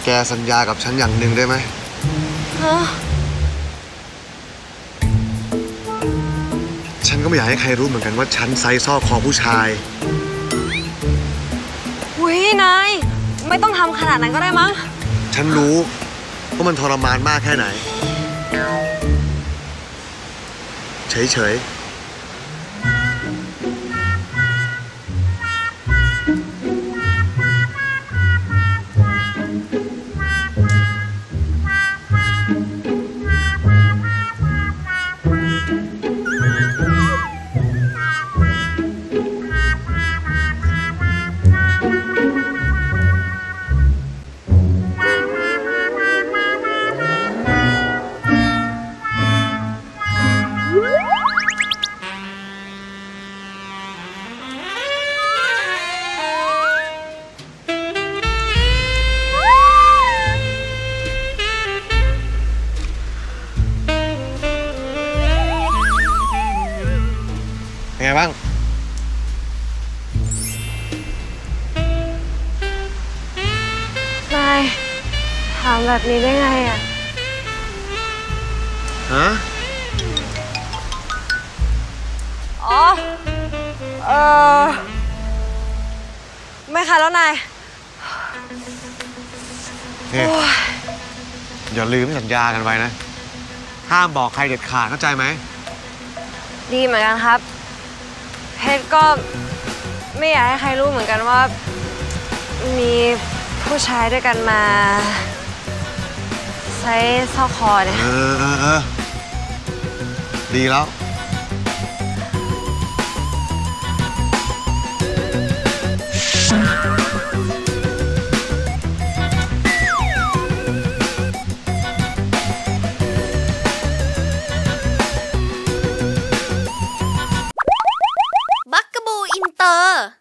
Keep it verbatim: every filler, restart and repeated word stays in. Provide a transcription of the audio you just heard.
แกสัญญากับฉันอย่างหนึ่งได้ไหมฮะฉันก็ไม่อยากให้ใครรู้เหมือนกันว่าฉันไซซ์ซอกคอผู้ชายอุ้ยนายไม่ต้องทำขนาดนั้นก็ได้มั้งฉันรู้ว่ามันทรมานมากแค่ไหนเฉยๆเป็นไงบ้างนายถามแบบนี้ได้ไงอ่ะฮะอ๋อเออไม่ค่ะแล้วนายเนี่ยอย่าลืมสัญญากันไว้นะห้ามบอกใครเด็ดขาดเข้าใจไหมดีเหมือนกันครับเพชรก็ไม่อยากให้ใครรู้เหมือนกันว่ามีผู้ชายด้วยกันมาใช้ซอกคอเนี่ยเออเออเออดีแล้วบักกะบูอินเตอร์